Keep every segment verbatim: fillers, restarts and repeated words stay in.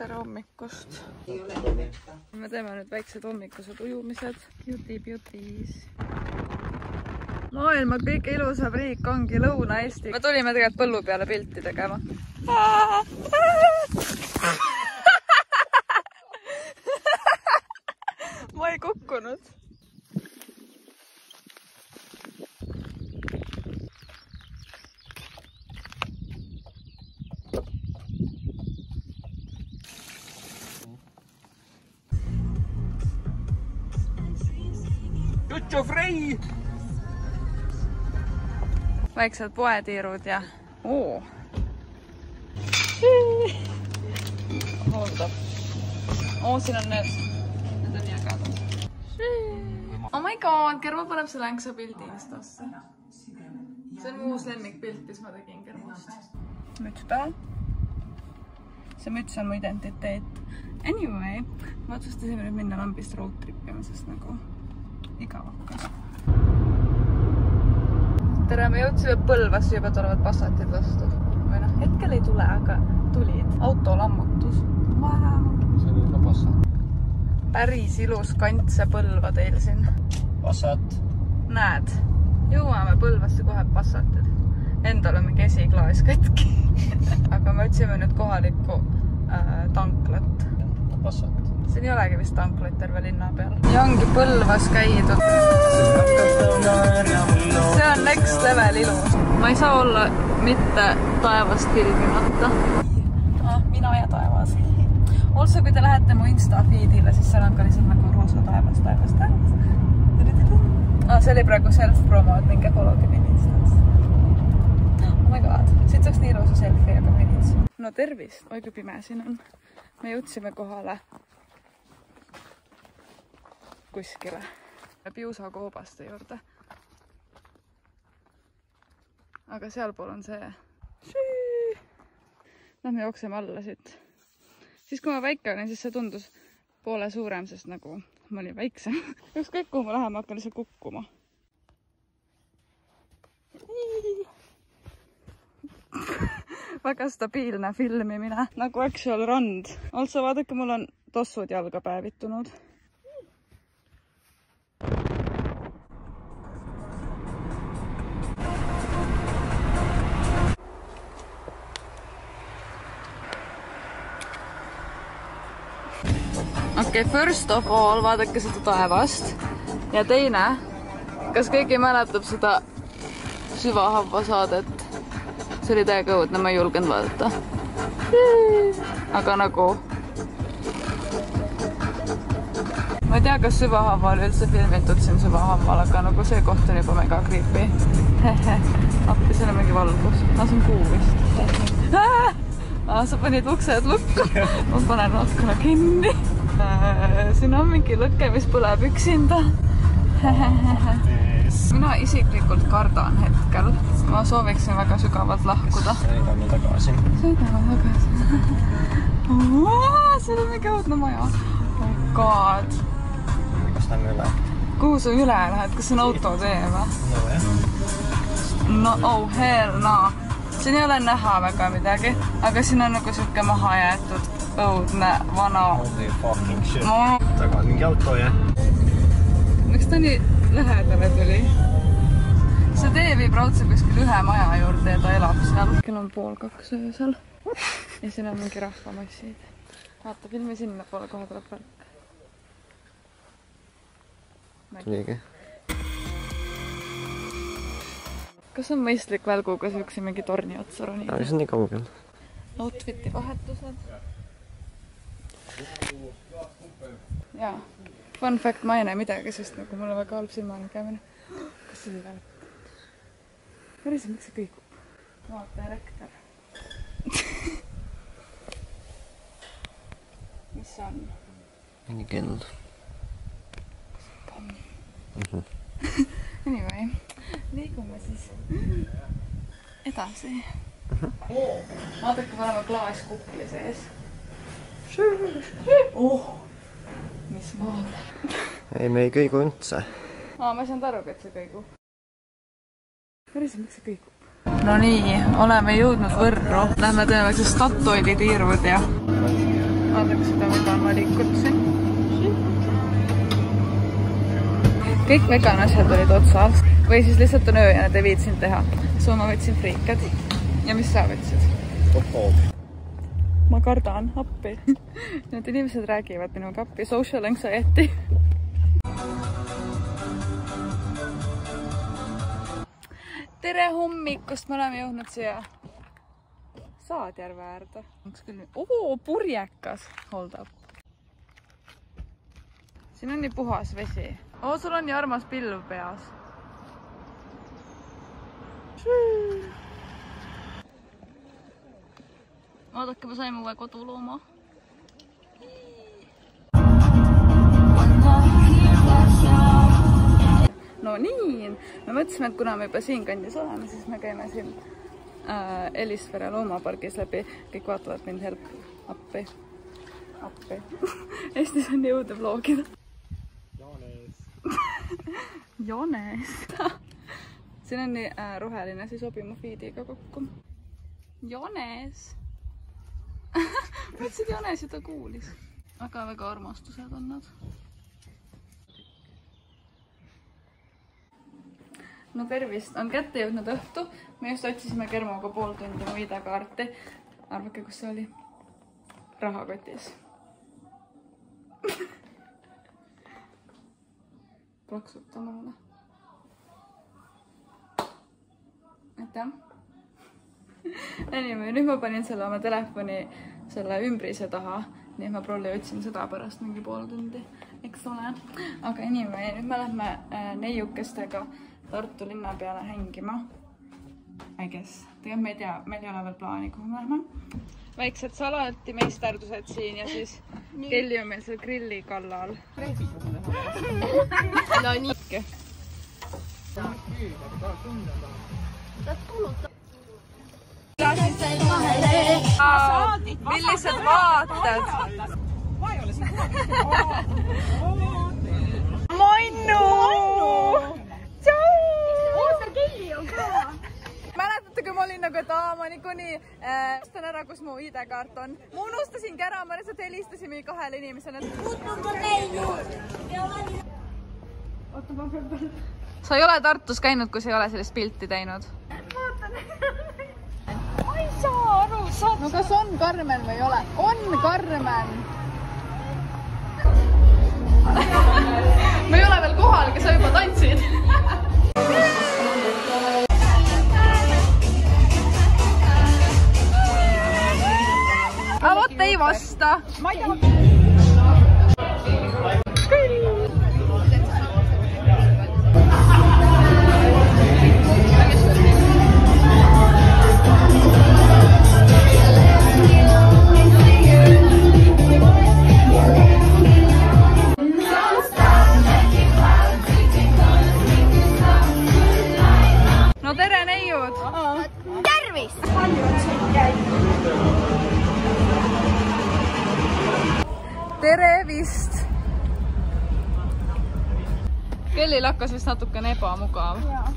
tere hommikust. Me teeme nüüd väiksed hommikused ujumised. Beauty beauties. Maailma kõige ilusam riik ongi Lõuna-Eesti. Me tulime tegelikult põllu peale pilti tegema. Ma ei kukkunud. Tutto frei! Väiksed poetiirud ja... Oo! Ootab. Oo, siin on need. Need on nii ägedad. Oh my god, Kermo paneb selle ängsa pildi Instasse. See on mu uus lemmikpilt, mis ma tegin Kermost. Müts peal. See müts on mu identiteet. Anyway, ma otsustasime nüüd minna lambist road trippima, sest nagu igav hakkas. Tere, me jõudsime Põlvasse, juba tulevad Passatid vastu. Või noh, hetkel ei tule, aga tulid. Autolammutus. Wow. See on ikka Passat. Päris ilus kantse Põlva teil siin. Passat. Näed, jõuame Põlvasse kohe Passatid. Endal on mingi esiklaas katki. Aga me otsime nüüd kohalikku äh, tanklat. Passat. Siin ei olegi vist tanklat terve linna peal. Ja ongi Põlvas käidud. See on next level ilus. Ma ei saa olla mitte taevast filmimata. Ah, mina ja taevas. Also, kui te lähete mu Insta feedile, siis seal on ka lihtsalt nagu roosa taevas, taevas, taevas. Ah, see oli praegu self-promo, et minge follow-gi mind Instas. Oh my god, siit saaks nii roosa selfie, aga minits. No tervist, oi kui pime siin on. Me jõudsime kohale kuskile Piusa koobaste juurde. Aga sealpool on see. Lähme jookseme alla siit. Siis kui ma väike olin, siis see tundus poole suurem, sest nagu ma olin väiksem. Ükskõik kuhu ma lähen, ma hakkan lihtsalt kukkuma. Väga stabiilne filmimine, nagu actual rand. Also vaadake, mul on tossud jalga päevitunud. Okei, okay, first of all, vaadake seda taevast. Ja teine, kas keegi mäletab seda süvahavva saadet? See oli täiega õudne, ma ei julgenud vaadata. Aga nagu... Ma ei tea, kas süvahavva oli üldse filmitud siin süvahavval, aga nagu see koht on juba mega creepy. Appi, siin on mingi valgus. No, see on kuu vist. Ah, sa panid uksed lukku. Ma panen natukene kinni. Siin on mingi lõkke, mis põleb üksinda. Mina isiklikult kardan hetkel. Ma sooviksin väga sügavalt lahkuda. Sõidame tagasi. Sõidame tagasi. See on mingi õudne maja. Oh god. Kas lähme üle? Kuhu sa üle lähed? Kas see on autotee või? No jah. No oh hell no. Siin ei ole näha väga midagi, aga siin on nagu siuke maha jäetud õudne vana. Holy fucking shit. No. Taga on mingi auto, jah? Miks ta nii lähedale tuli? See tee viib raudselt kuskil ühe maja juurde ja ta elab seal. Kell on pool kaks öösel. Ja siin on mingi rahvamassid. Vaata, filmi sinna poole kohe tuleb palk. Tuligi. Kas on mõistlik välguga siukse mingi torni otsa ronida? No, see on nii kaugel. Outfiti vahetused. Jaa. Fun fact, ma ei näe midagi, sest nagu mul on väga halb silmane käimine. Kas see oli välk? Päris, miks see kõigub? Vaata, rektor. Mis on? Mingi kell. Pomm. Mhm. Anyway, liigume siis edasi. Vaadake, me oleme klaaskukli sees. Oh, mis maad. Ei, me ei kõigu üldse. Aa, ma ei saanud aru, et see kõigub. Päris, miks see kõigub? No nii, oleme jõudnud Võrru. Lähme teeme see Statoili tiirud ja vaadake seda vegan valikut siin. Kõik vegan asjad olid otsas. Või siis lihtsalt on öö ja nad ei viitsinud teha. Soo ma võtsin friikad. Ja mis sa võtsid? Ma kardan appi. Need inimesed räägivad minuga appi. Social anxiety. Tere hommikust! Me oleme jõudnud siia Saadjärve äärde. Oo, purjekas! Hold up. Siin on nii puhas vesi. Oo, sul on nii armas pilv peas. Vaadake, ma sain uue kodulooma. No nii, me mõtlesime, et kuna me juba siin kandis oleme, siis me käime siin äh, Elisvere loomapargis läbi. Kõik vaatavad mind help appi. Appi. Eestis on jõude vlogida. Joones. Joones. Siin on nii äh, roheline, siis sobi mu feediga kokku. Joones. Mõtlesid Joones ja ta kuulis. Väga-väga armastused on nad. No tervist, on kätte jõudnud õhtu. Me just otsisime Kermoga pool tundi mu idekaarti. Arvake, kus see oli? Rahakotis. Plaksuta mulle. Aitäh. Anyway, nüüd ma panin selle oma telefoni selle ümbrise taha. Nii et ma prolli otsin seda pärast mingi pool tundi. Eks ole. Aga anyway, nüüd me lähme neiukestega Tartu linna peale hängima. I guess. Tegelikult me ei tea, meil ei ole veel plaani, kuhu me lähme. Väiksed salati meisterdused siin ja siis Kelly on meil seal grilli kallal. No nii. Millised vaated? Ma ei ole seda. Moinu! Mäletate, kui ma olin nagu, et aa, ma niikuinii vastan ära, kus mu ID-kaart on. Ma unustasingi ära, ma lihtsalt helistasin mingi kahele inimesele. Sa ei ole Tartus käinud, kus ei ole sellist pilti teinud? Ma ei saa aru, saad. No kas on Karmen või ei ole? On Karmen! Ma ei ole veel kohal, kes sa juba tantsid. Aga vot ei vasta. Ma ei taha. No tere neiud! Tervist! Tere vist! Kellil hakkas vist natukene ebamugav.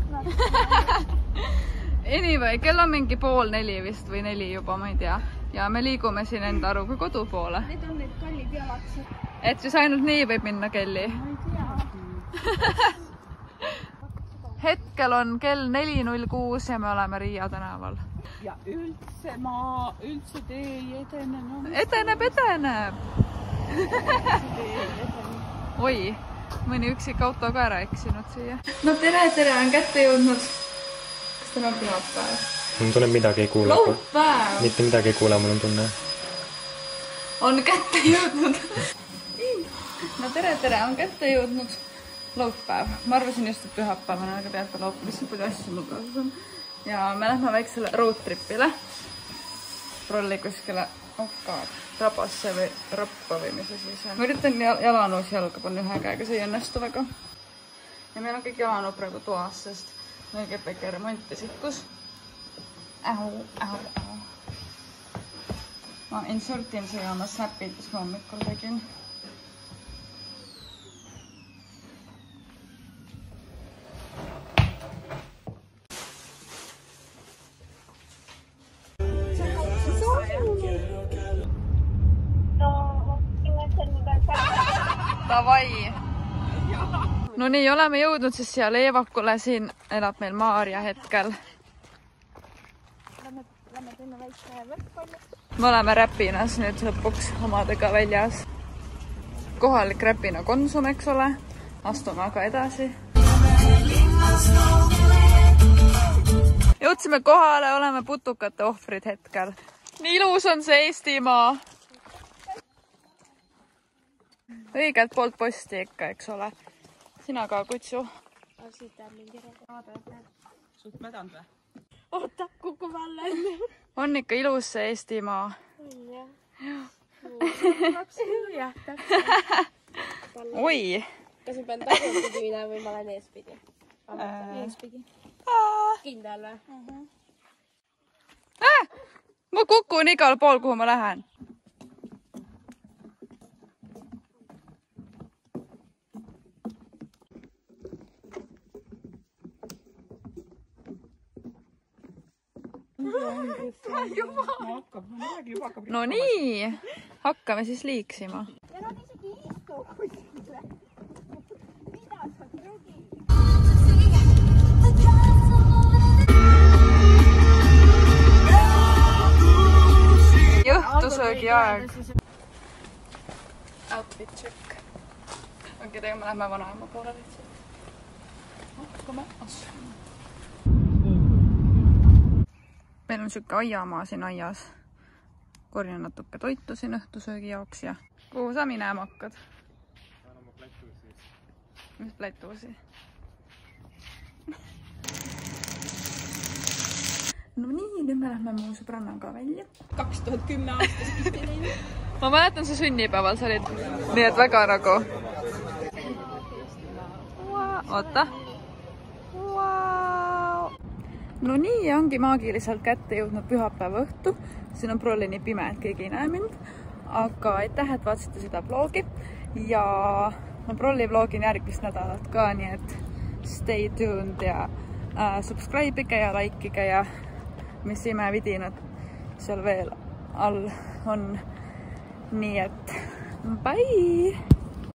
Anyway, kell on mingi pool neli vist või neli juba, ma ei tea. Ja me liigume siin enda aruga kodu poole. Need on need kallid jalad. Et siis ainult nii võib minna Kelly. Ma ei tea. Hetkel on kell neli null kuus ja me oleme Riia tänaval. Ja üldse ma, üldse tee ei edene. No. Edeneb, edeneb! Oi, mõni üksik auto ka ära eksinud siia. No tere, tere, on kätte jõudnud. Kas teil on pühapäev? Mul tunneb midagi ei kuule. Laupäev! Mitte midagi ei kuule, mul on tunne. On kätte jõudnud. No tere, tere, on kätte jõudnud. Laupäev. Ma arvasin just, et pühapäevane, aga teate laupäev, lihtsalt palju asju mul kaasas on. Ja me lähme väiksele roadtripile. Prolli kuskile, oh god, rabasse või rappa või mis see siis on. Ma üritan jalanuus jalga panna ühe käega, see ei õnnestu väga. Ja meil on kõik jalanud praegu toas, sest meil käib väike remonti sikkus. Ähu, ähu, ähu. Ma insertin siia oma snapid, mis ma hommikul tegin. Davai! No nii, oleme jõudnud siis siia Leevakule, siin elab meil Maarja hetkel. Me oleme Räpinas nüüd lõpuks omadega väljas. Kohalik Räpina Konsum, eks ole. Astume aga edasi. Jõudsime kohale, oleme putukate ohvrid hetkel. Nii ilus on see Eestimaa. Õigelt poolt posti ikka, eks ole. Sina ka, Kutsu. Suht mädanud või? Oota, kuku alla enne. On ikka ilus see Eestimaa. On jah. Jah, Oi! kas ma pean tagurpidi minema või ma olen eespidi? Eespidi. Kindel või? Äh! Ma kukun igal pool, kuhu ma lähen. No nii, hakkame siis liiksima. Ja nad isegi istu kuskile. Mida sa trügi? Jõhtusöögi aeg. Outfit check. Okei, tegelikult me lähme vanaema poole lihtsalt. Hakkame asuma. Meil on siuke aiamaa siin aias. Korjan natuke toitu siin õhtusöögi jaoks ja kuhu sa minema hakkad? Saan oma plätuusi. Mis plätuusi? No nii, nüüd me lähme mu sõbrannaga välja. kaks tuhat kümme aastas pihti teinud. Ma mäletan, sa sünnipäeval sa olid. Nii et väga nagu. Oota. No nii, ongi maagiliselt kätte jõudnud pühapäeva õhtu. Siin on prolli nii pime, et keegi ei näe mind. Aga aitäh, et vaatasite seda vlogi. Ja ma prolli vlogin järgmist nädalat ka, nii et stay tuned ja äh, subscribe'ige ja like'ige ja mis imevidinad seal veel all on. Nii et bye!